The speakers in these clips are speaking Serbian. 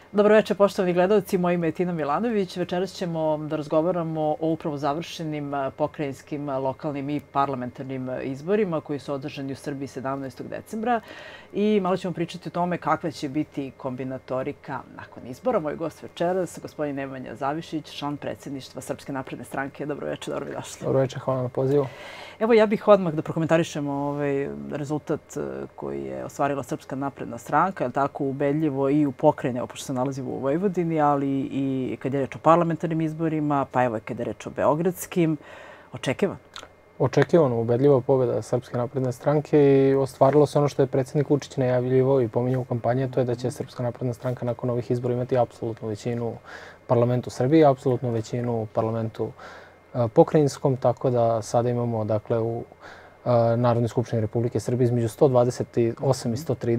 Dobro večer, poštovani gledalci. Moje ime je Tina Milanović. Večeras ćemo da razgovaramo o upravo završenim pokrajinskim, lokalnim i parlamentarnim izborima koji su održani u Srbiji 17. decembra. I malo ćemo pričati o tome kakva će biti kombinatorika nakon izbora. Moj gost večeras, gospodin Nemanja Zavišić, član predsjedništva Srpske napredne stranke. Dobro večer, dobro došli. Dobro večer, hvala na pozivu. Evo, ja bih odmah da prokomentarišemo ovaj rezultat koji je ostvarila Srpska napredna stranka, je tako ubedljivo i u pokrajini, pošto se nalazimo u Vojvodini, ali i kad je reč o parlamentarnim izborima, pa evo i kad je reč o beogradskim. Očekivano? Očekivano, ubedljiva pobjeda Srpske napredne stranke i ostvarilo se ono što je predsjednik Vučić najavljivao i pominjao u kampanji, to je da će Srpska napredna stranka nakon ovih izbora imati apsolutnu većinu u parlamentu Srbije, apsolutnu većinu u parlamentu pokrajinskom, tako da sada imamo dakle u Narodnoj skupštini Republike Srbije između 128 i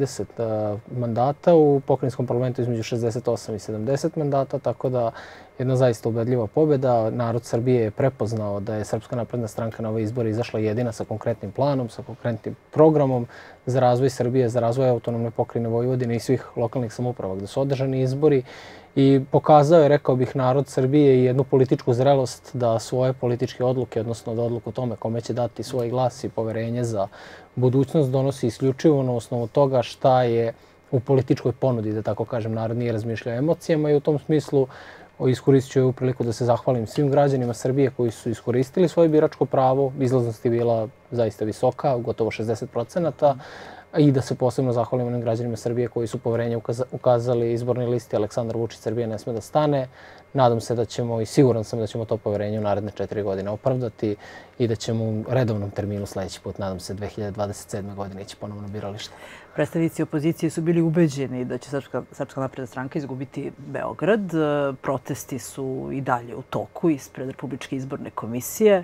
130 mandata, u pokrajinskom parlamentu između 68 i 70 mandata, tako da jedna zaista ubedljiva pobjeda. Narod Srbije je prepoznao da je Srpska napredna stranka na ove izbore izašla jedina sa konkretnim planom, sa konkretnim programom za razvoj Srbije, za razvoj autonomne pokrajine Vojvodine i svih lokalnih samouprava gde su održani izbori. I pokazao je, rekao bih, narod Srbije i jednu političku zrelost da svoje političke odluke, odnosno da odluku o tome kome će dati svoj glas i poverenje za budućnost, donosi isključivo na osnovu toga šta je u političkoj ponudi, da tako kažem. Narod nije razmišljao emocijama i u tom smislu iskoristit ću ovu priliku da se zahvalim svim građanima Srbije koji su iskoristili svoje biračko pravo. Izlaznost je bila zaista visoka, gotovo 60%. I da se posebno zahvalim onim građanima Srbije koji su poverenje ukazali izbornoj listi Aleksandar Vučić Srbija ne sme da stane. Nadam se da ćemo i siguran sam da ćemo to poverenje u naredne 4 godine opravdati i da ćemo u redovnom terminu sljedeći put, nadam se 2027. godine, ići ponovno na biralište. Predstavnici opozicije su bili ubeđeni da će Srpska napredna stranka izgubiti Beograd. Protesti su i dalje u toku ispred Republičke izborne komisije.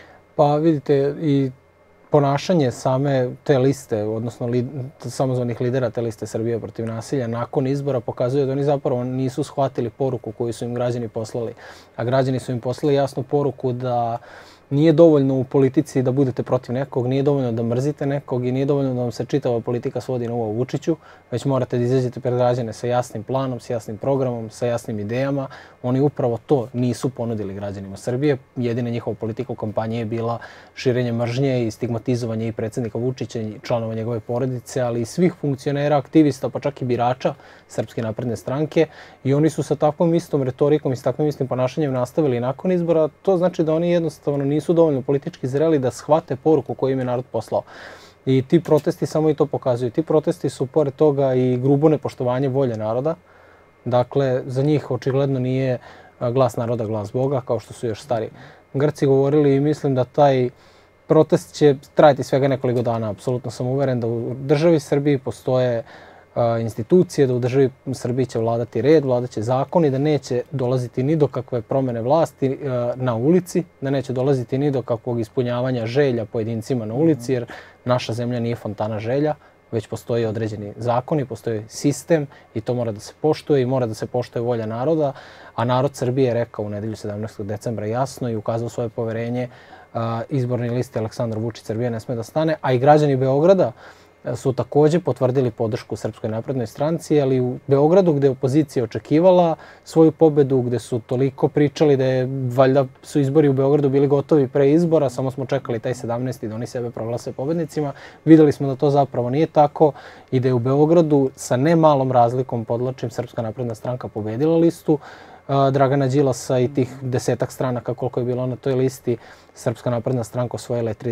Pa vidite, i ponašanje same te liste, odnosno samozvanih lidera te liste Srbije protiv nasilja nakon izbora pokazuje da oni zapravo nisu shvatili poruku koju su im građani poslali. A građani su im poslali jasnu poruku da nije dovoljno u politici da budete protiv nekog, nije dovoljno da mrzite nekog i nije dovoljno da vam se čitava politika svodi na ovo Vučiću, već morate da izađete pred građane sa jasnim planom, sa jasnim programom, sa jasnim idejama. Oni upravo to nisu ponudili građanima Srbije. Jedina njihova politika u kampanji je bila širenje mržnje i stigmatizovanje i predsjednika Vučića i članova njegove porodice, ali i svih funkcionera, aktivista, pa čak i birača Srpske napredne stranke. I oni su sa takvom istom retorikom i s takvim istim ponašanjem nastavili nakon izbora. To znači da oni jednostavno nisu dovoljno politički zreli da shvate poruku koju im je narod poslao. I ti protesti samo i to pokazuju. Ti protesti su pored toga i grubo nepoštovanje volje naroda. Dakle, za njih očigledno nije glas naroda, glas Boga, kao što su još stari Grci govorili i mislim da taj protest će trajati svega nekoliko dana. Apsolutno sam uveren da u državi Srbiji postoje institucije, da u državi Srbiji će vladati red, vladaće zakon i da neće dolaziti ni do kakve promjene vlasti na ulici, da neće dolaziti ni do kakvog ispunjavanja želja pojedincima na ulici, jer naša zemlja nije fontana želja, već postoji određeni zakoni, postoji sistem i to mora da se poštuje i mora da se poštuje volja naroda. A narod Srbije je rekao u nedelju 17. decembra jasno i ukazao svoje poverenje izbornoj listi Aleksandar Vučić Srbija ne sme da stane, a i građani Beograda su također potvrdili podršku Srpskoj naprednoj stranci, ali u Beogradu gde je opozicija očekivala svoju pobedu, gde su toliko pričali da je valjda su izbori u Beogradu bili gotovi pre izbora, samo smo čekali taj 17. da oni sebe proglase pobednicima. Videli smo da to zapravo nije tako i da je u Beogradu sa ne malom razlikom, podvlačim, Srpska napredna stranka pobedila listu Dragana Đilasa i tih 10-ak stranaka koliko je bilo na toj listi. Srpska napredna stranka osvojila je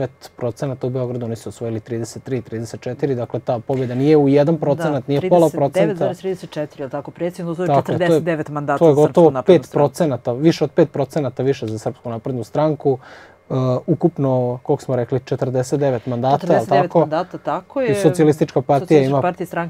39% u Beogradu, oni su osvojili 33-34%, dakle ta pobjeda nije u 1%, nije pola procenta. 39,34%, ali tako predsjedno, to je 49 mandata za Srpsku naprednu stranku. To je gotovo 5%, više od 5% više za Srpsku naprednu stranku. Ukupno, koliko smo rekli, 49 mandata, 49 mandata, tako je. I Socijalistička partija ima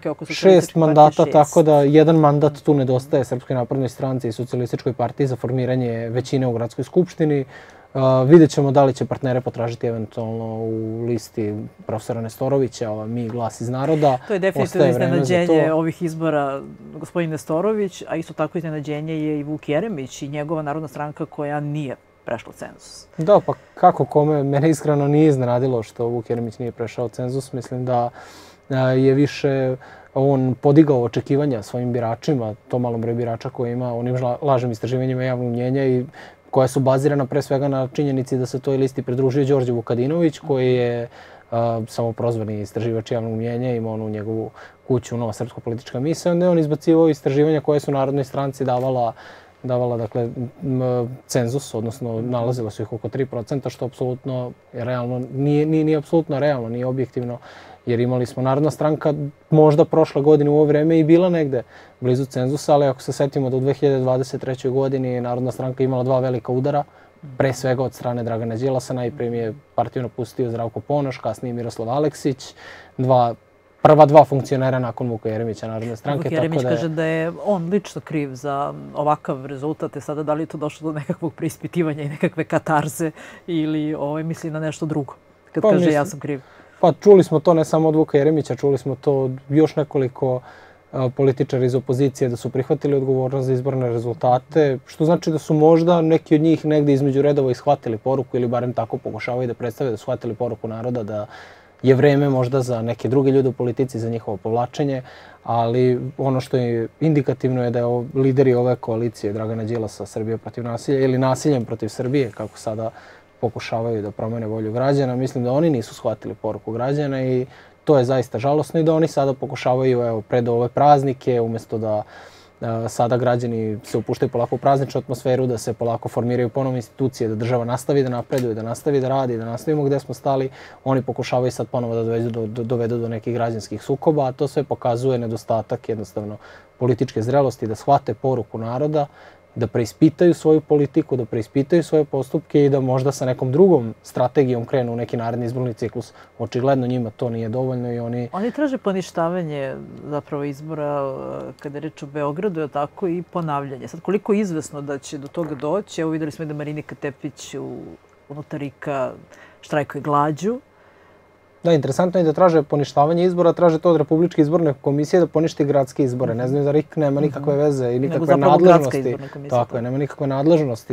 6 mandata, tako da jedan mandat tu nedostaje Srpskoj naprednoj stranci i Socijalističkoj partiji za formiranje većine u Gradskoj skupštini. Vidjet ćemo da li će partnere potražiti eventualno u listi profesora Nestorovića, Mi glas iz naroda. To je definitivno iznenađenje ovih izbora gospodin Nestorović, a isto tako iznenađenje je i Vuk Jeremić i njegova narodna stranka koja nije prešla cenzus. Da, pa kako kome, mene iskreno nije iznenadilo što Vuk Jeremić nije prešao cenzus. Mislim da je više on podigao očekivanja svojim biračima, to malom broj birača koje ima, onim lažnim istraživanjima javnog mnjenja i koja su bazirana pre svega na činjenici da se toj listi pridružio Đorđe Vukadinović, koji je samoprozvani istraživač javnog mnjenja, ima onu njegovu kuću Nova srpska politička misao, onda je on izbacivao istraživanja koje su Narodnoj stranci davala dakle, cenzus, odnosno nalazilo su ih oko 3%, što apsolutno je realno, nije apsolutno realno, nije objektivno, jer imali smo Narodna stranka možda prošle godine u ovo vreme i bila negde blizu cenzusa, ali ako se setimo da u 2023. godini Narodna stranka imala 2 velika udara, pre svega od strane Dragana Đilasa, najprije je partiju napustio Zdravko Ponoš, kasnije Miroslav Aleksić, prva 2 funkcionera nakon Vuka Jeremića Narodne stranke. Vuka Jeremić kaže da je on lično kriv za ovakav rezultat, i sada da li je to došlo do nekakvog preispitivanja i nekakve katarze ili misli na nešto drugo, kad kaže ja sam kriv. Pa čuli smo to ne samo od Vuka Jeremića, čuli smo to od još nekoliko političara iz opozicije da su prihvatili odgovornost za izborne rezultate, što znači da su možda neki od njih negde između redova ishvatili poruku ili barem tako pokušavaju da predstave da su shvatili poruku naroda da je vreme možda za neke druge ljude u politici, za njihovo povlačenje, ali ono što je indikativno je da je lideri ove koalicije Dragana Đilasa, Srbija protiv nasilja ili nasiljem protiv Srbije, kako sada pokušavaju da promene volju građana. Mislim da oni nisu shvatili poruku građana i to je zaista žalosno i da oni sada pokušavaju pred ove praznike, umjesto da sada građani se upuštaju polako u prazničnu atmosferu, da se polako formiraju ponovne institucije, da država nastavi da napreduje, da nastavi da radi, da nastavimo gde smo stali. Oni pokušavaju sad ponovo da dovedu do nekih građanskih sukoba, a to sve pokazuje nedostatak jednostavno političke zrelosti, da shvate poruku naroda, da preispitaju svoju politiku, da preispitaju svoje postupke i da možda sa nekom drugom strategijom krenu u neki naredni izborni ciklus. Očigledno njima to nije dovoljno i oni... Oni traže poništavanje zapravo izbora kada je reč o Beogradu, je tako, i ponavljanje. Sad, koliko je izvesno da će do toga doći? Evo videli smo da Marinika Tepić unutar RIK-a štrajkuje glađu. Da, interesantno je da traže poništavanje izbora, traže to od Republičke izborne komisije da poništi gradske izbore. Ne znaju da RIK nema nikakve veze i nikakve nadležnosti. Tako je, nema nikakve nadležnosti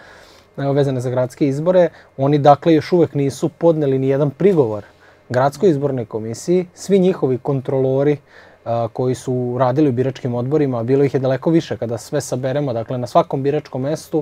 vezane za gradske izbore. Oni dakle još uvek nisu podneli ni jedan prigovor Gradskoj izbornoj komisiji. Svi njihovi kontrolori koji su radili u biračkim odborima, bilo ih je daleko više kada sve saberemo. Dakle, na svakom biračkom mestu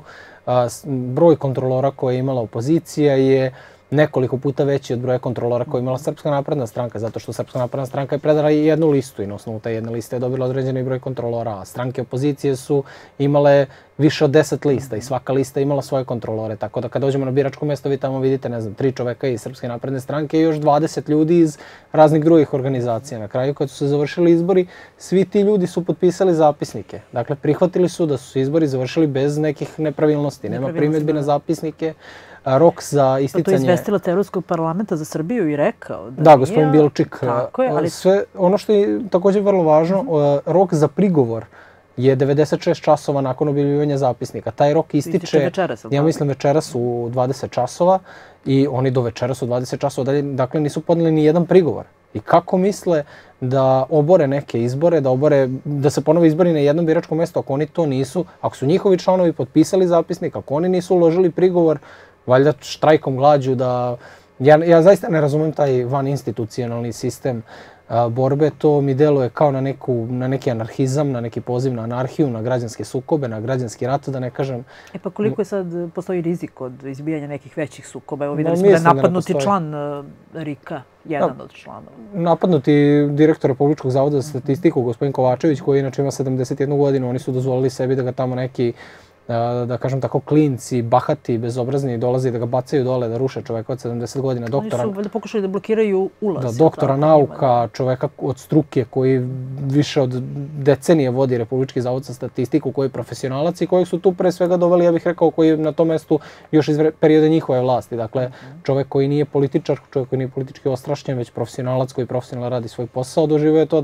broj kontrolora koje je imala opozicija je nekoliko puta veći od broja kontrolora koje je imala Srpska napredna stranka, zato što Srpska napredna stranka je predala i jednu listu i na osnovu te jedne liste je dobila određeni broj kontrolora, a stranke opozicije su imale više od 10 lista i svaka lista je imala svoje kontrolore, tako da kad dođemo na biračko mesto vi tamo vidite, ne znam, 3 čoveka iz Srpske napredne stranke i još 20 ljudi iz raznih drugih organizacija. Na kraju kad su se završili izbori, svi ti ljudi su potpisali zapisnike. Dakle, prihvatili su da su se izbori završili bez nekih nepravilnosti, nema primjedbi na zapisnike. Rok za isticanje... To je izvestilac Evropskog parlamenta za Srbiju i rekao da... Da, gospodin Bilčik. Tako je, ali... Ono što je također vrlo važno, rok za prigovor je 96 časova nakon objavljivanja zapisnika. Taj rok ističe, ja mislim, večeras u 20 časova i oni do večeras u 20 časova dalje, dakle, nisu podneli ni jedan prigovor. I kako misle da obore neke izbore, da se ponovo izbori na jednom biračkom mjestu, ako oni to nisu, ako su njihovi članovi potpisali zapisnik, ako oni nisu uložili prigovor, valjda štrajkom glađu da... Ja zaista ne razumem taj vaninstitucionalni sistem borbe. To mi deluje kao na neki anarhizam, na neki poziv na anarhiju, na građanske sukobe, na građanski rat, da ne kažem... Pa koliko je sad postoji rizik od izbijanja nekih većih sukoba? Evo videli smo da je napadnuti član RIK-a, jedan od članova. Napadnuti direktor Republičkog zavoda za statistiku, gospodin Kovačević, koji inače ima 71 godinu, oni su dozvolili sebi da ga tamo neki, da kažem tako, klinci, bahati, bezobrazni, dolaze da ga bacaju dole, da ruše čoveka od 70 godina. Oni su valjda pokušali da blokiraju ulaz. Doktora nauka, čoveka od struke koji više od decenije vodi Republički zavod za statistiku, koji je profesionalac i kojeg su tu pre svega doveli, ja bih rekao, koji je na tom mestu još iz perioda njihove vlasti. Dakle, čovek koji nije političar, čovek koji nije politički ostrašćen, već profesionalac koji profesionalno radi svoj posao, doživio je to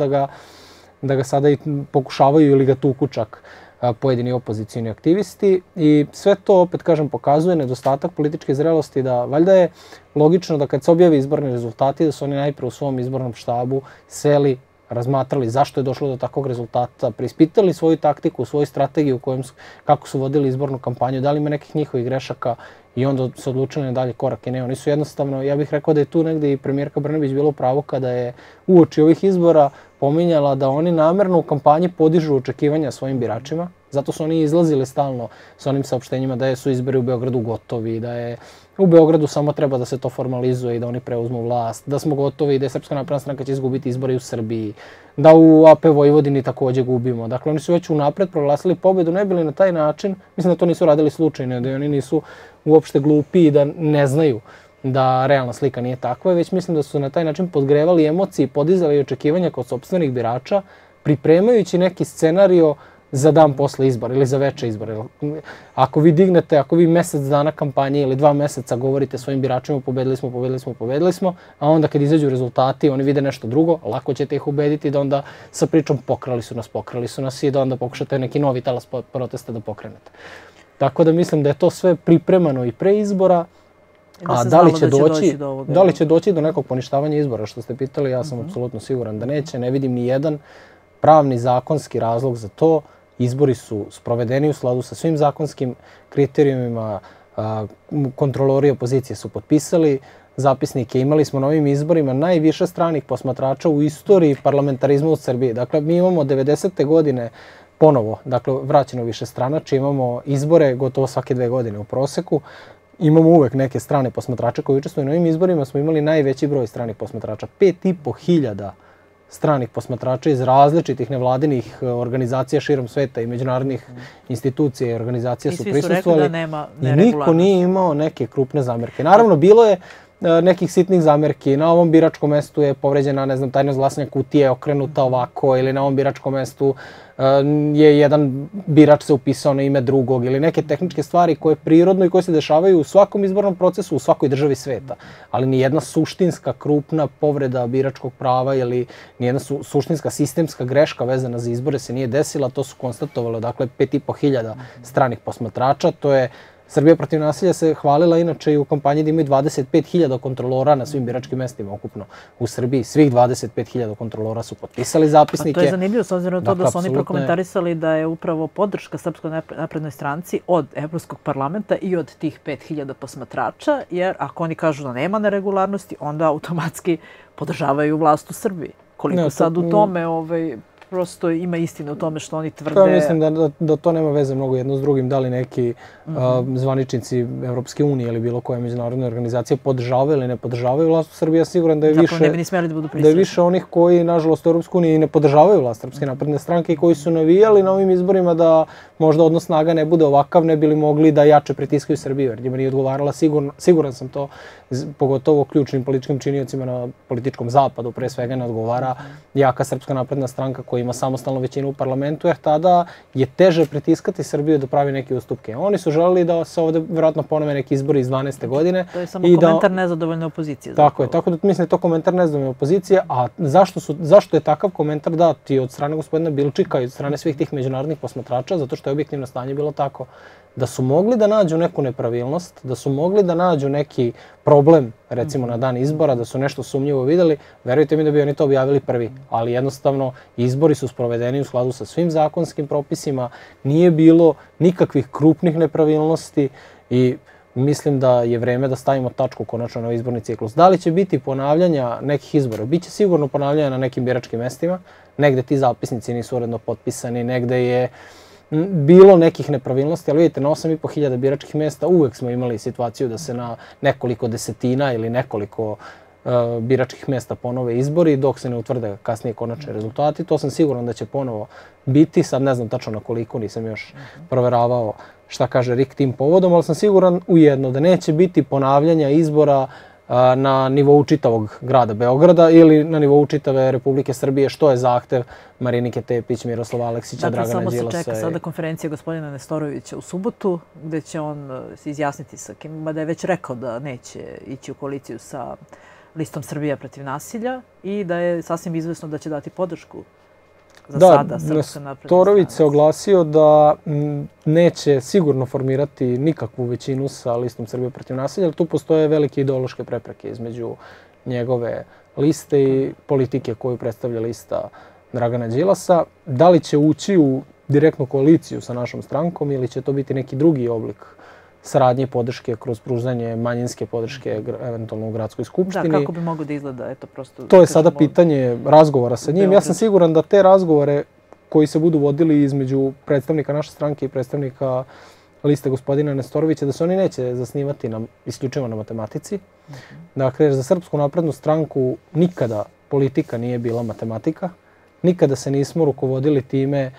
da ga sada i pokušavaju ili ga tuku čak pojedini opozicijni aktivisti i sve to, opet kažem, pokazuje nedostatak političke zrelosti, da valjda je logično da kad se objavi izborni rezultati da su oni najprije u svom izbornom štabu seli razmatrali zašto je došlo do takvog rezultata, preispitali svoju taktiku, svoju strategiju kako su vodili izbornu kampanju, da li ima nekih njihovih grešaka i onda se odlučili na dalje korake. Ne, oni su jednostavno, ja bih rekao da je tu negde i premijerka Brnabić bila u pravu kada je uoči ovih izbora pominjala da oni namerno u kampanji podižu očekivanja svojim biračima. Zato su oni izlazili stalno sa onim saopštenjima da su izbori u Beogradu gotovi, da je u Beogradu samo treba da se to formalizuje i da oni preuzmu vlast, da smo gotovi i da je Srpska napredna stranka će izgubiti izbore u Srbiji, da u AP Vojvodini takođe gubimo. Dakle, oni su već unapred proglasili pobedu, ne bili na taj način, mislim da to nisu radili slučajno, da oni nisu uopšte glupi i da ne znaju da realna slika nije takva, već mislim da su na taj način podgrevali emocije i podizali očekivanja kod sopstvenih birača, pripremajući neki scenario za dan posle izbora ili za veče izbora. Ako vi mesec dana kampanje ili 2 meseca govorite svojim biračima pobedili smo, a onda kad izađu rezultati oni vide nešto drugo, lako ćete ih ubediti da onda sa pričom pokrali su nas i da onda pokušate neki novi talas protesta da pokrenete. Tako da mislim da je to sve pripremano i pre izbora. A da li će doći do nekog poništavanja izbora, što ste pitali, ja sam apsolutno siguran da neće. Ne vidim ni jedan pravni zakonski razlog za to. Izbori su sprovedeni u skladu sa svim zakonskim kriterijumima. Kontrolori opozicije su potpisali zapisnike. Imali smo na ovim izborima najviše stranih posmatrača u istoriji parlamentarizma u Srbiji. Dakle, mi imamo 90. godine ponovo, dakle, vraćeno više stranače. Imamo izbore gotovo svake 2 godine u proseku. Imamo uvek neke strane posmatrače koji učestvuju na ovim izborima. Smo imali najveći broj stranih posmatrača. 5.500 stranih posmatrača iz različitih nevladinih organizacija širom sveta i međunarodnih institucija i organizacija su prisustvovali. I svi su rekli da nema neregularnosti. I niko nije imao neke krupne zamerke. Naravno, bilo je nekih sitnih zamerki. Na ovom biračkom mestu je povređena, ne znam, tajnost glasanja, kutija je okrenuta ovako, ili na ovom biračkom mestu je jedan birač se upisao na ime drugog, ili neke tehničke stvari koje prirodno i koje se dešavaju u svakom izbornom procesu u svakoj državi sveta. Ali nijedna suštinska krupna povreda biračkog prava ili nijedna suštinska sistemska greška vezana za izbore se nije desila. To su konstatovalo, dakle, 5.500 stranih posmatrača. To je Srbija protiv nasilja se hvalila inače i u kampanji da imaju 25.000 kontrolora na svim biračkim mestima ukupno u Srbiji. Svih 25.000 kontrolora su potpisali zapisnike. Pa to je zanimljivo s obzirom na to da su oni prokomentarisali da je upravo podrška Srpskoj naprednoj stranci od Evropskog parlamenta i od tih 5.000 posmatrača, jer ako oni kažu da nema neregularnosti, onda automatski podržavaju vlast u Srbiji. Koliko sad u tome prosto ima istine u tome što oni tvrde. Pa mislim da to nema veze mnogo jedno s drugim. Da li neki zvaničnici Evropske unije ili bilo koje međunarodne organizacije podržavaju ili ne podržavaju vlast u Srbiji, ja siguran da je više onih koji, nažalost, u Evropskoj uniji ne podržavaju vlast Srpske napredne stranke i koji su navijali na ovim izborima da možda odnos snaga ne bude ovakav, ne bili mogli da jače pritiskaju Srbiju, jer njima nije odgovarala, siguran sam to, pogotovo ključnim političkim činiocima na političkom zapadu, pre svega ne odgovara jaka Srpska napredna stranka koja ima samostalnu većinu u parlamentu, jer tada je teže pritiskati Srbiju da pravi neke ustupke. Oni su želeli da se ovde vjerojatno ponove neki izbori iz 12. godine. To je samo komentar nezadovoljne opozicije. Tako je, tako da mislim da je to komentar nezadovoljne opozicije, a zašto je takav komentar dat i od strane gospodina Bilčika i od strane svih tih međunarodnih posmatrača? Zato što je objektivno stanje bilo tako da su mogli da nađu neku nepravilnost, da su mogli da nađu neki problem, recimo na dan izbora, da su nešto sumnjivo videli, verujte mi da bi oni to objavili prvi. Ali jednostavno, izbori su sprovedeni u skladu sa svim zakonskim propisima, nije bilo nikakvih krupnih nepravilnosti i mislim da je vreme da stavimo tačku konačno na izborni ciklus. Da li će biti ponavljanja nekih izbora? Biće sigurno ponavljanja na nekim biračkim mestima, negde ti zapisnici nisu uredno potpisani, negde je bilo nekih nepravilnosti, ali vidite, na 8.500 biračkih mesta uvek smo imali situaciju da se na nekoliko desetina ili nekoliko biračkih mesta ponove izbori, dok se ne utvrde kasnije konačni rezultati. To sam siguran da će ponovo biti, sad ne znam tačno na koliko, nisam još proveravao šta kaže RIK tim povodom, ali sam siguran u jedno, da neće biti ponavljanja izbora na nivou čitavog grada Beograda ili na nivou čitave Republike Srbije, što je zahtev Marinike Tepić, Miroslava Aleksića, Dragana Đilasa. Dakle, samo se čeka sada konferencija gospodina Nestorovića u subotu, gde će on se izjasniti sa kim, mada je već rekao da neće ići u koaliciju sa listom Srbija protiv nasilja i da je sasvim izvesno da će dati podršku za sada Srpska napredna stranka. Nestorović se oglasio da neće sigurno formirati nikakvu većinu sa listom Srbija protiv nasilja, ali tu postoje velike ideološke prepreke između njegove liste i politike koju predstavlja lista Dragana Đilasa. Da li će ući u direktnu koaliciju sa našom strankom ili će to biti neki drugi oblik saradnje i podrške kroz pružanje manjinske podrške eventualno u gradskoj skupštini. Da, kako bi moglo da izgleda, eto prosto... To je sada pitanje razgovora sa njim. Ja sam siguran da te razgovore koji se budu vodili između predstavnika naše stranke i predstavnika liste gospodina Nestorovića, da se oni neće zasnivati isključivo na matematici. Dakle, za Srpsku naprednu stranku nikada politika nije bila matematika. Nikada se nismo rukovodili time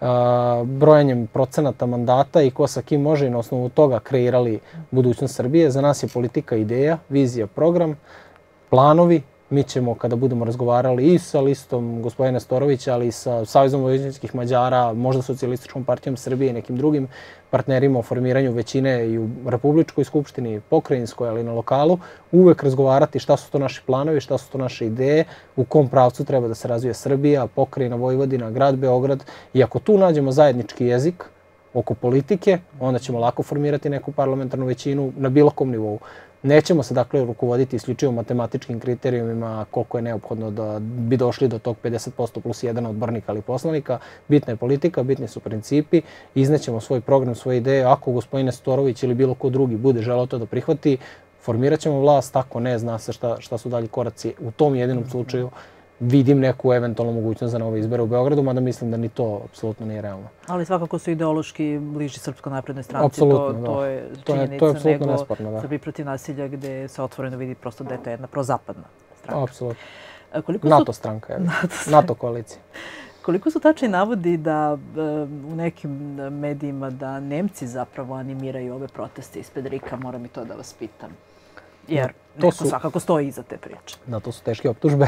brojanjem procenata mandata i ko sa kim može i na osnovu toga kreirali budućnost Srbije. Za nas je politika ideja, vizija, program, planovi. Mi ćemo, kada budemo razgovarali i sa listom gospodina Nestorovića, ali i sa Savezom vojvođanskih Mađara, možda Socijalističkom partijom Srbije i nekim drugim partnerima o formiranju većine i u Republičkoj skupštini, pokrajinskoj, ali i na lokalu, uvek razgovarati šta su to naši planovi, šta su to naše ideje, u kom pravcu treba da se razvija Srbija, pokrajina Vojvodina, grad Beograd. I ako tu nađemo zajednički jezik oko politike, onda ćemo lako formirati neku parlamentarnu većinu na bilo kom nivou. Nećemo se dakle rukovoditi isključivo matematičkim kriterijumima koliko je neophodno da bi došli do tog 50% plus 1 odbornika ili poslanika. Bitna je politika, bitni su principi, iznećemo svoj program, svoje ideje. Ako gospodin Nestorović ili bilo ko drugi bude želeo to da prihvati, formirat ćemo vlast, ako ne, zna se šta su dalji koraci. U tom jedinom slučaju vidim neku eventualnu mogućnost za nove izbore u Beogradu, mada mislim da ni to apsolutno nije realno. Ali svakako su ideološki bliži Srpskoj naprednoj stranci. Apsolutno, to je činjenica, nego Srbiji protiv nasilja gde se otvoreno vidi prosto da je to jedna prozapadna stranka. Apsolutno. NATO stranka, NATO koalicija. Koliko su tačni navodi da u nekim medijima da Nemci zapravo animiraju ove proteste ispred RIK-a, moram i to da vas pitam. Jer neko svakako stoji iza te priče. Da, to su teške optužbe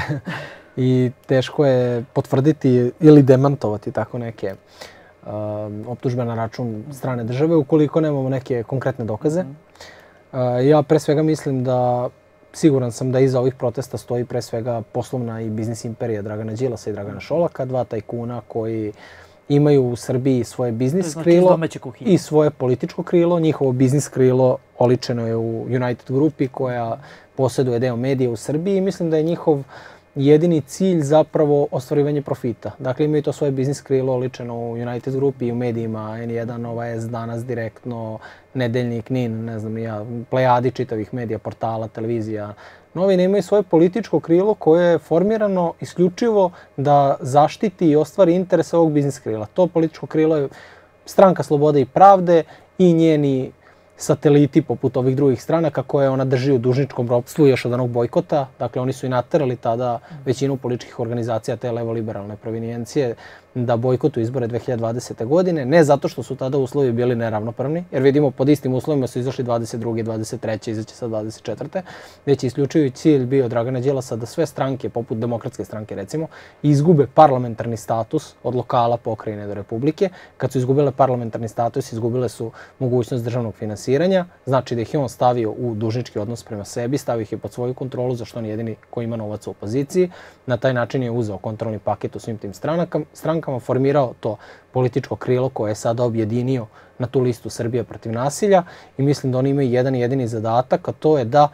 i teško je potvrditi ili demantovati tako neke optužbe na račun strane države ukoliko nemamo neke konkretne dokaze. Ja pre svega mislim da, siguran sam da iza ovih protesta stoji pre svega poslovna i biznis imperija Dragana Đilasa i Dragana Šolaka, dva tajkuna koji imaju u Srbiji svoje biznis krilo i svoje političko krilo. Njihovo biznis krilo oličeno je u United grupi koja posjeduje deo medija u Srbiji i mislim da je njihov jedini cilj zapravo ostvarivanje profita. Dakle, imaju to svoje biznis krilo oličeno u United grupi i u medijima N1, Nova S, Danas, Direktno, Nedeljnik, NIN, ne znam ja, plejadi čitavih medija, portala, televizija. Novine imaju svoje političko krilo koje je formirano isključivo da zaštiti i ostvari interese ovog biznis krila. To političko krilo je Stranka slobode i pravde i njeni sateliti poput ovih drugih stranaka koje ona drži u dužničkom ropstvu još od onog bojkota. Dakle, oni su i naterali tada većinu političkih organizacija te levo-liberalne provinijencije da bojkotuju izbore 2020. godine. Ne zato što su tada uslovi bili neravnopravni, jer vidimo pod istim uslovima su izašli 22. 23. izaći sa 24. Već je isključivi cilj bio Dragana Đilasa da sve stranke, poput Demokratske stranke recimo, izgube parlamentarni status od lokala, pokrajine do republike. Kad su izgubile parlamentarni status, izgubile su mogućnost državnog finansiranja. Znači da ih je on stavio u dužnički odnos prema sebi, stavio ih je pod svoju kontrolu, zašto on je jedini koji ima novac u opoziciji. Na taj način je uzeo kontrolni paket u svim tim strankama, formirao to političko krilo koje je sada objedinio na tu listu Srbija protiv nasilja i mislim da oni imaju jedan jedini zadatak, a to je da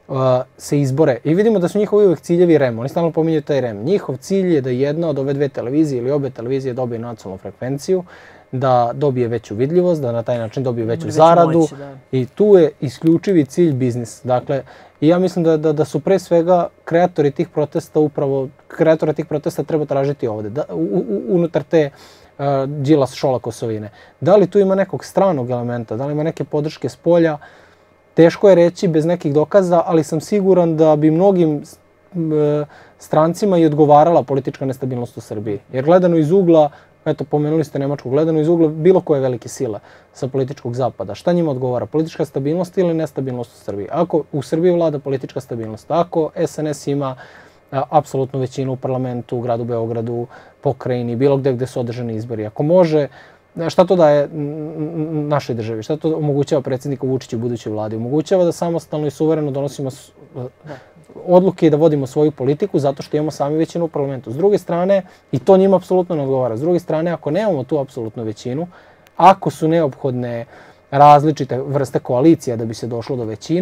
se izbore. I vidimo da su njihovi uvijek ciljevi REM. Oni stalno pominjaju taj REM. Njihov cilj je da jedna od ove dve televizije ili obe televizije dobije nacionalnu frekvenciju, da dobije veću vidljivost, da na taj način dobije veću zaradu. I tu je isključivi cilj biznis. Dakle, i ja mislim da su pre svega kreatori tih protesta upravo, kreatora tih protesta treba tražiti ovde, unutar te Đilas-Šolak osovine. Da li tu ima nekog stranog elementa, da li ima neke podrške s polja, teško je reći bez nekih dokaza, ali sam siguran da bi mnogim strancima i odgovarala politička nestabilnost u Srbiji. Jer gledano iz ugla, eto, pomenuli ste Nemačku, gledano iz ugla bilo koje velike sile sa političkog zapada. Šta njima odgovara? Politička stabilnost ili nestabilnost u Srbiji? Ako u Srbiji vlada politička stabilnost, ako SNS ima apsolutnu većinu u parlamentu, u gradu Beogradu, pokrajini, bilo gde su održani izbori, ako može, šta to daje našoj državi? Šta to omogućava predsjedniku Vučiću u budućoj vladi? Omogućava da samostalno i suvereno donosimo odluke i da vodimo svoju politiku zato što imamo sami većinu u parlamentu. S druge strane, i to njima apsolutno ne odgovara, s druge strane, ako nemamo tu apsolutnu većinu, ako su neophodne različite vrste koalicija da bi se došlo do većine,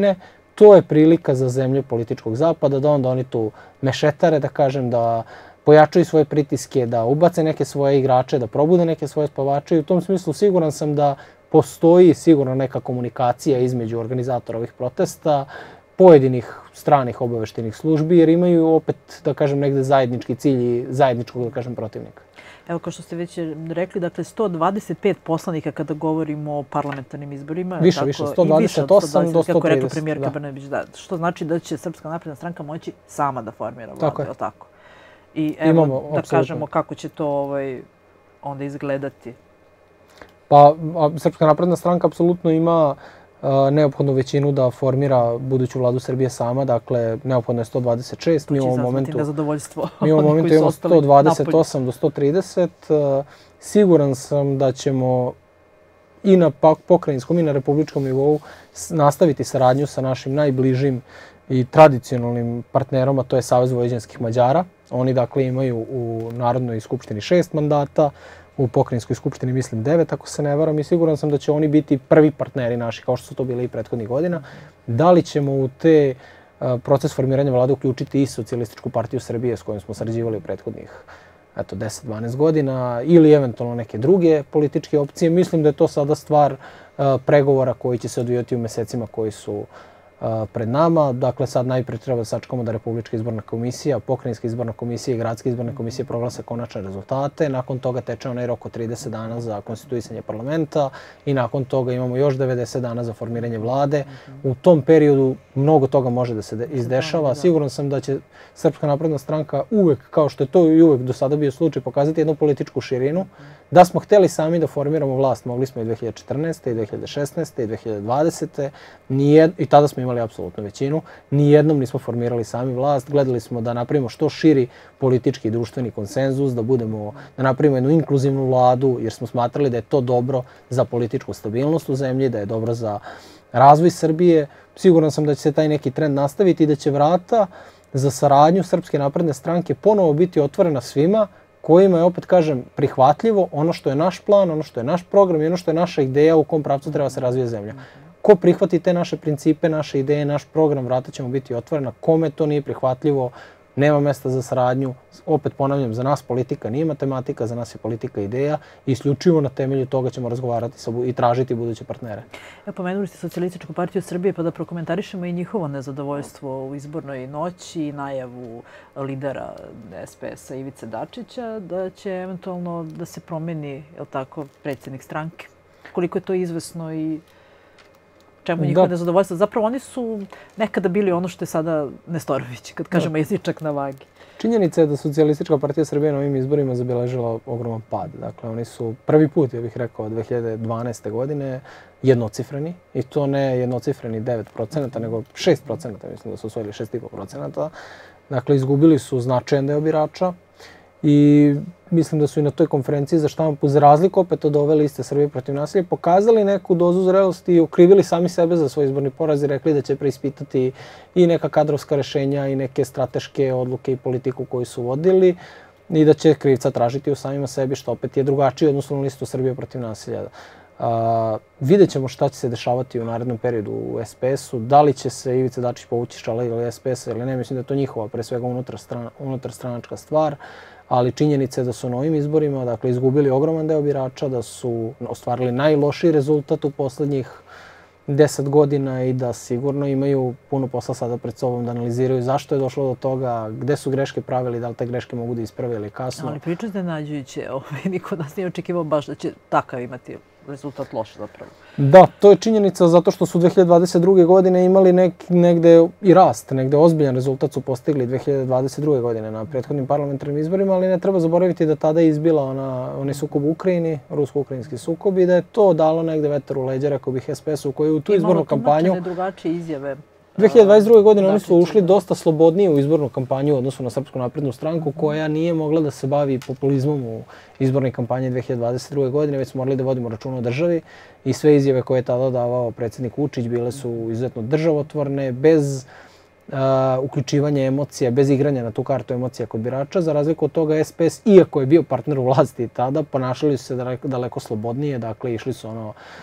to je prilika za zemlje političkog zapada, da onda oni tu mešetare, da kažem, da pojačaju svoje pritiske, da ubace neke svoje igrače, da probude neke svoje spavače. I u tom smislu siguran sam da postoji sigurno neka komunikacija između organizatora ovih protesta, pojedinih stranih obaveštajnih službi, jer imaju opet, da kažem, negde zajednički cilj i zajedničkog, da kažem, protivnika. Evo, kao što ste već rekli, dakle, 125 poslanika kada govorimo o parlamentarnim izborima. Više, 128 do 130. Kako je rekla premijerka Brnabić, da. Što znači da će Srpska napredna stranka moći sama da formira vladu, je li tako? I evo, da kažemo kako će to onda izgledati. Pa, Srpska napredna stranka apsolutno ima neophodnu većinu da formira buduću vladu Srbije sama, dakle, neophodno je 126. To će izazvati nezadovoljstvo. Mi u ovom momentu imamo 128 do 130. Siguran sam da ćemo i na pokrajinskom i na republičkom nivou nastaviti saradnju sa našim najbližim i tradicionalnim partnerom, a to je Savez vojvođanskih Mađara. Oni, dakle, imaju u Narodnoj skupštini 6 mandata, u pokrajinskoj skupštini mislim 9, ako se ne varam, i siguran sam da će oni biti prvi partneri naši, kao što su to bili i prethodnih godina. Da li ćemo u te proces formiranja vlade uključiti i Socijalističku partiju Srbije s kojom smo sarađivali u prethodnih 10-12 godina ili eventualno neke druge političke opcije. Mislim da je to sada stvar pregovora koji će se odvijati u mesecima koji su pred nama. Dakle, sad najprije treba da sačekamo da Republička izborna komisija, Pokrajinska izborna komisija i Gradska izborna komisija proglase konačne rezultate. Nakon toga teče onaj rok od 30 dana za konstituisanje parlamenta i nakon toga imamo još 90 dana za formiranje vlade. U tom periodu mnogo toga može da se izdešava. Siguran sam da će Srpska napredna stranka uvek, kao što je to i uvek do sada bio slučaj, pokazati jednu političku širinu. Da smo hteli sami da formiramo vlast, mogli smo i 2014. i 2016. i 2020. I tada smo imali apsolutnu većinu. Nijednom nismo formirali sami vlast. Gledali smo da napravimo što širi politički i društveni konsenzus, da napravimo jednu inkluzivnu vladu, jer smo smatrali da je to dobro za političku stabilnost u zemlji, da je dobro za razvoj Srbije. Siguran sam da će se taj neki trend nastaviti i da će vrata za saradnju Srpske napredne stranke ponovo biti otvorena svima kojima je, opet kažem, prihvatljivo ono što je naš plan, ono što je naš program i ono što je naša ideja u kom pravcu treba se razvije zemlja. Ko prihvati te naše principe, naše ideje, naš program, vrata ćemo biti otvorena. Kome to nije prihvatljivo, nema mesta za saradnju. Opet ponavljam, za nas politika nije matematika, za nas je politika ideja i isključivo na temelju toga ćemo razgovarati i tražiti buduće partnere. Pomenuli ste Socijalističku partiju Srbije, pa da prokomentarišemo i njihovo nezadovoljstvo u izbornoj noći i najavu lidera SPS-a Ivice Dačića da će eventualno da se promeni, je li tako, predsjednik stranke. Koliko je to izvesno i čemu njihovo nezadovoljstvo? Zapravo oni su nekada bili ono što je sada Nestorović, kad kažemo jezičak na vagi. Činjenica je da Socijalistička partija Srbije na ovim izborima zabeležila ogroman pad. Dakle, oni su prvi put, ja bih rekao, 2012. godine jednocifreni. I to ne jednocifreni 9%, nego 6%. Mislim da su osvojili 6,5%. Dakle, izgubili su značajan deo birača. I mislim da su i na toj konferenciji za štampu, za razliku opet od ove liste Srbije protiv nasilja, pokazali neku dozu zrelosti i okrivili sami sebe za svoj izborni poraz i rekli da će preispitati i neka kadrovska rešenja i neke strateške odluke i politiku koju su vodili i da će krivca tražiti u samima sebi, što opet je drugačije odnosno na listu Srbije protiv nasilja. Vidjet ćemo šta će se dešavati u narednom periodu u SPS-u, da li će se Ivica Dačić povući iz čela ili SPS-a ili ne, mislim da je to njihova, pre svega unutarstranačka stvar, ali činjenica je da su na ovim izborima, dakle, izgubili ogroman deo birača, da su ostvarili najlošiji rezultat u poslednjih 10 godina i da sigurno imaju puno posla sada pred sobom da analiziraju zašto je došlo do toga, gde su greške pravili, da li te greške mogu da isprave ili kasno. Ali priča iznenađujuće, niko nas nije očekivao baš da će takav imati rezultat loš zapravo. Da, to je činjenica zato što su 2022. godine imali negde i rast, negde ozbiljan rezultat su postigli 2022. godine na prethodnim parlamentarnim izborima, ali ne treba zaboraviti da tada je izbila onaj sukob u Ukrajini, rusko-ukrajinski sukob i da je to dalo negde vetar u leđa, rekao bih, SPS-u koji u tu izbornu kampanju... Imalo drugačije izjave. 2022. godine oni su ušli dosta slobodnije u izbornu kampanju u odnosu na Srpsku naprednu stranku koja nije mogla da se bavi populizmom u izbornoj kampanji 2022. godine, već smo morali da vodimo računa o državi i sve izjave koje je tada davao predsjednik Vučić bile su izuzetno državotvorne, bez uključivanje emocija, bez igranja na tu kartu emocija kod birača. Za razliku od toga SPS, iako je bio partner u vlasti tada, ponašali su se daleko slobodnije, dakle išli su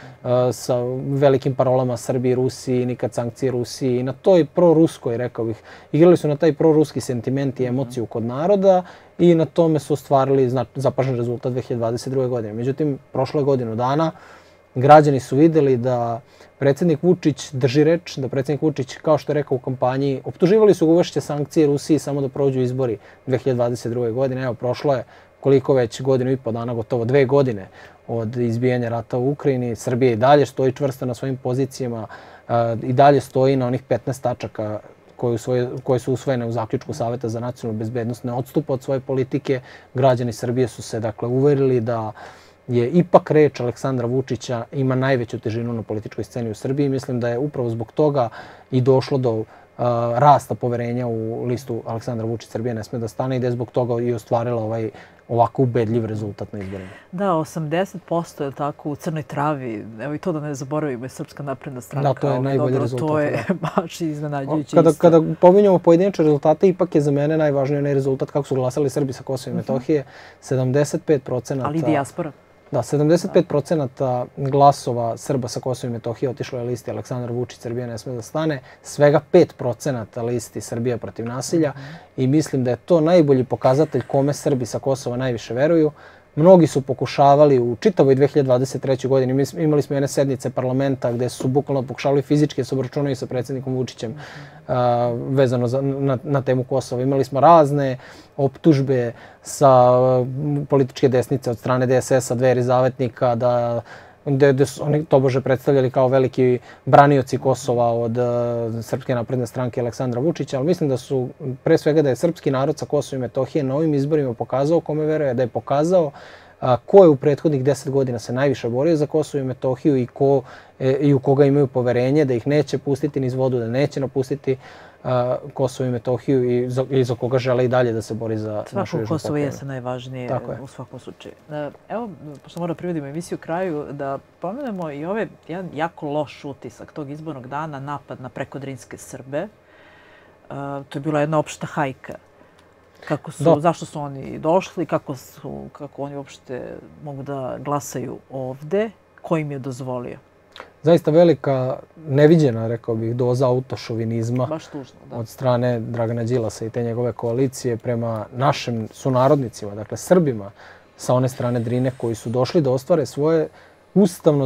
sa velikim parolama Srbiji, Rusiji, nikad sankcije Rusiji i na toj proruskoj, rekao bih, igrali su na taj proruski sentiment i emociju kod naroda i na tome su ostvarili zapažen rezultat 2022. godine. Međutim, prošlo je godinu dana, građani su vidjeli da predsjednik Vučić drži reč, da predsjednik Vučić, kao što je rekao u kampanji, optuživali su ga uvešće sankcije Rusiji samo da prođu izbori 2022. godine. Evo, prošlo je koliko već, godinu i po dana, gotovo 2 godine od izbijanja rata u Ukrajini. Srbija i dalje stoji čvrsto na svojim pozicijama, i dalje stoji na onih 15 tačaka koje su usvojene u zaključku Saveta za nacionalnu bezbednost, ne odstupa od svoje politike. Građani Srbije su se dakle uverili da je ipak reč Aleksandra Vučića ima najveću težinu na političkoj sceni u Srbiji. Mislim da je upravo zbog toga i došlo do rasta poverenja u listu Aleksandra Vučić Srbije ne sme da stane i da je zbog toga i ostvarila ovaj ovako ubedljiv rezultat na izborima. Da, 80% je tako u Crnoj Travi. Evo i to da ne zaboravimo je Srpska napredna stranka. Da, to je najbolji rezultat. To je baš iznenađujuće. Kada pominjamo pojedinačne rezultate, ipak je za mene najvažniji onaj rezultat kako su glasali Srbi sa Kosova i Metohije. 75%. Ali i dijaspora. Da, 75% glasova Srba sa Kosova i Metohije otišlo je listi Aleksandar Vučić Srbija ne sme da stane. Svega 5% listi Srbija protiv nasilja i mislim da je to najbolji pokazatelj kome Srbi sa Kosova najviše veruju. Mnogi su pokušavali u čitavoj 2023. godini, imali smo jedne sednice parlamenta gde su bukvalno pokušavali fizički se obračunaju sa predsjednikom Vučićem vezano na temu Kosova. Imali smo razne optužbe sa političke desnice od strane DSS-a, Dveri, Zavetnika, gde su oni tobože predstavljali kao veliki branioci Kosova od Srpske napredne stranke Aleksandra Vučića, ali mislim da su, pre svega da je srpski narod sa Kosova i Metohije na ovim izborima pokazao kome veruje, da je pokazao ko je u prethodnih 10 godina se najviše borio za Kosovo i Metohiju i u koga imaju poverenje, da ih neće pustiti niz vodu, da neće napustiti Kosovo i Metohiju i za koga žele i dalje da se bori za našu južnu pokrajinu. Svako Kosovo je najvažnije u svakom slučaju. Evo, pošto mora privodimo emisiju kraju, da pomenemo i jedan jako loš utisak tog izbornog dana, napad na prekodrinske Srbe. To je bila jedna opšta hajka. Zašto su oni došli, kako oni uopšte mogu da glasaju ovde, ko im je dozvolio? Zaista velika, neviđena, rekao bih, doza autošovinizma od strane Dragana Đilasa i te njegove koalicije prema našim sunarodnicima, dakle Srbima sa one strane Drine koji su došli da ostvare svoje ustavno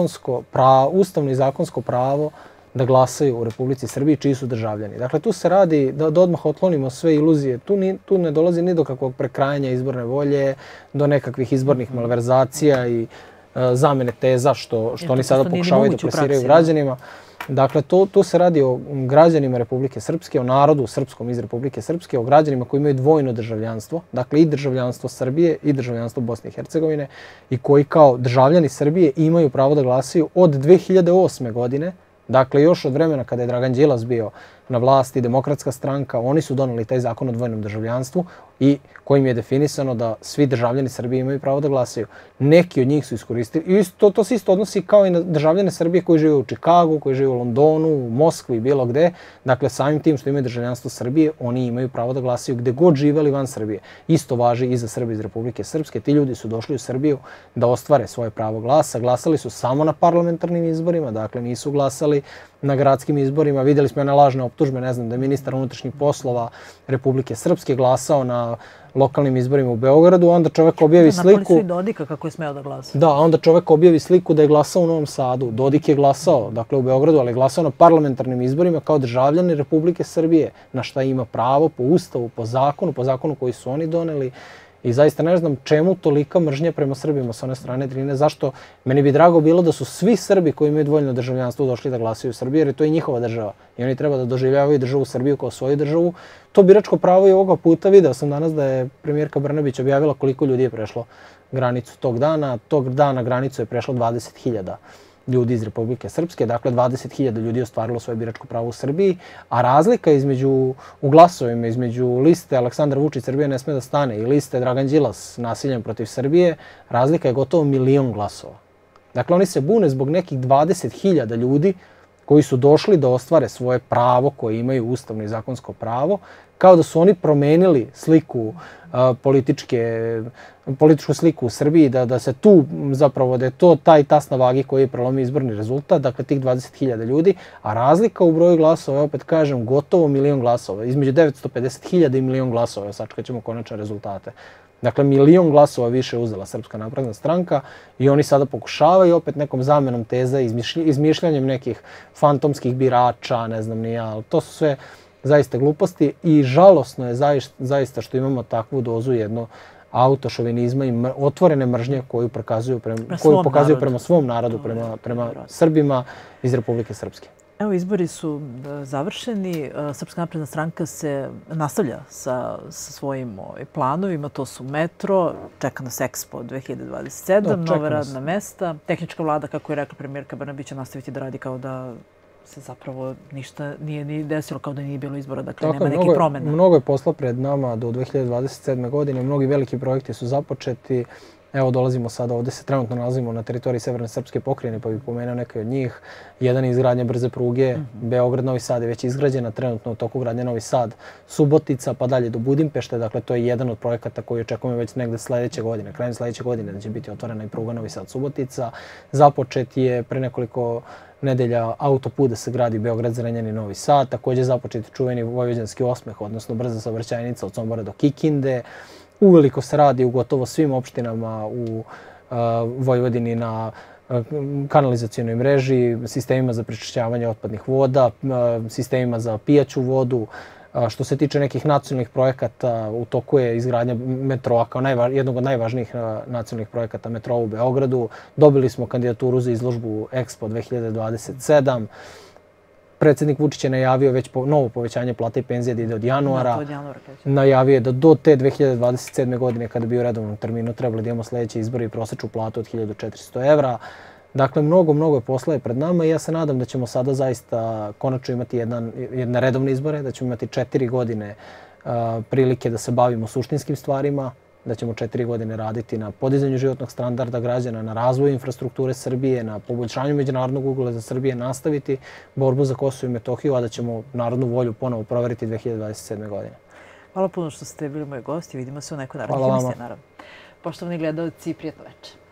i zakonsko pravo da glasaju u Republici Srbiji čiji su državljani. Dakle, tu se radi da odmah otklonimo sve iluzije. Tu ne dolazi ni do kakvog prekrajanja izborne volje, do nekakvih izbornih malverzacija i zamene teza što oni sada pokušavaju da plasiraju građanima. Dakle, tu se radi o građanima Republike Srpske, o narodu srpskom iz Republike Srpske, o građanima koji imaju dvojno državljanstvo, dakle i državljanstvo Srbije i državljanstvo Bosne i Hercegovine i koji kao državljani Srbije imaju pravo da glasaju od 2008. godine, dakle još od vremena kada je Dragan Đilas bio na vlasti, Demokratska stranka, oni su doneli taj zakon o dvojnom državljanstvu i kojim je definisano da svi državljani Srbije imaju pravo da glasaju. Neki od njih su iskoristili i to se isto odnosi kao i na državljane Srbije koji žive u Čikagu, koji žive u Londonu, u Moskvi, bilo gde. Dakle, samim tim što imaju državljanstvo Srbije, oni imaju pravo da glasaju gde god živeli van Srbije. Isto važi i za Srbe iz Republike Srpske. Ti ljudi su došli u Srbiju da ostvare svoje pravo glasa. Glasali su samo na parlamentarnim izborima, dakle nisu glasali na gradskim izborima. Vidjeli smo one lažne optužbe, ne znam, da je ministar unutrašnjih poslova Republike Srpske glasao na lokalnim izborima u Beogradu, onda čovjek objavi sliku... Napali su i Dodika kako je smeo da glasa. Da, onda čovjek objavi sliku da je glasao u Novom Sadu. Dodik je glasao, dakle u Beogradu, ali je glasao na parlamentarnim izborima kao državljani Republike Srbije, na šta ima pravo po ustavu, po zakonu koji su oni doneli. I zaista ne znam čemu tolika mržnja prema Srbima sa one strane Drine, zašto meni bi drago bilo da su svi Srbi koji imaju dvojno državljanstvo došli da glasaju u Srbiji, jer je to i njihova država. I oni treba da doživljavaju državu Srbiju kao svoju državu. To biračko pravo i ovoga puta video sam danas da je premijerka Brnabić objavila koliko ljudi je prešlo granicu tog dana. Tog dana granicu je prešlo 20.000 ljudi iz Republike Srpske, dakle 20.000 ljudi je ostvarilo svoje biračko pravo u Srbiji, a razlika u glasovima između liste Aleksandar Vučić Srbija ne sme da stane i liste Dragan Đilas nasiljem protiv Srbije, razlika je gotovo 1.000.000 glasova. Dakle, oni se bune zbog nekih 20.000 ljudi koji su došli da ostvare svoje pravo koje imaju ustavno i zakonsko pravo, kao da su oni promenili sliku političku sliku u Srbiji, da se tu zapravo, da je to taj tas na vagi koji je prelomio izborni rezultat, dakle tih 20.000 ljudi, a razlika u broju glasova, opet kažem, gotovo 1.000.000 glasova, između 950.000 i 1.000.000 glasova, sačekat ćemo konačne rezultate. Dakle, 1.000.000 glasova više uzela Srpska napredna stranka i oni sada pokušavaju opet nekom zamenom teza, izmišljanjem nekih fantomskih birača, ne znam ni ja, ali to su sve zaista gluposti i žalosno je zaista što imamo takvu dozu jedno autošovinizma i otvorene mržnje koju pokazuju prema svom narodu, prema Srbima iz Republike Srpske. Evo, izbori su završeni. Srpska napredna stranka se nastavlja sa svojim planovima. To su metro, čeka nas Expo 2027, nova radna mesta. Tehnička vlada, kako je rekla premijerka Brnabić, će nastaviti da radi kao da se zapravo ništa nije ni desilo, kao da nije bilo izbora, dakle nema nekih promjena. Mnogo je posla pred nama do 2027. godine. Mnogi veliki projekti su započeti. Evo, dolazimo sada, ovdje se trenutno nalazimo na teritoriji Severne Srpske pokrajine, pa bih pomenuo neke od njih. Jedan je izgradnja brze pruge, Beograd-Novi Sad je već izgrađena, trenutno u toku gradnje Novi Sad, Subotica, pa dalje do Budimpešte. Dakle, to je jedan od projekata koji očekujemo već negde sljedeće godine, krajem sljedeće godine, da će biti otvorena i pruga Novi Sad-Subotica. Započet je pre nekoliko nedelja autoput da se gradi Beograd-Zrenjanin i Novi Sad. Također započet čuveni Vojvođanski osmeh, odnosno brza saobraćajnica od Sombora do Kikinde. Uveliko se radi u gotovo svim opštinama u Vojvodini na kanalizacionoj mreži, sistemima za prečišćavanje otpadnih voda, sistemima za pijaću vodu. Što se tiče nekih nacionalnih projekata, u toku je izgradnja metroa kao jednog od najvažnijih nacionalnih projekata metroa u Beogradu. Dobili smo kandidaturu za izložbu Expo 2027. Predsjednik Vučić je najavio već novo povećanje plata i penzija da ide od januara. Najavio je da do te 2027. godine, kada bi u redovnom terminu trebali da imamo sljedeće izbore i prosječnu platu od 1.400 evra. Dakle, mnogo je posla pred nama i ja se nadam da ćemo sada zaista konačno imati jedne redovne izbore, da ćemo imati 4 godine prilike da se bavimo suštinskim stvarima, da ćemo 4 godine raditi na podizanju životnog standarda građana, na razvoju infrastrukture Srbije, na poboljšanju međunarodnog ugleda Srbije, nastaviti borbu za Kosovo i Metohiju, a da ćemo narodnu volju ponovo proveriti 2027. godine. Hvala puno što ste bili moji gosti. Vidimo se u nekoj narednih emisija, naravno. Poštovani gledalci, prijatno večer.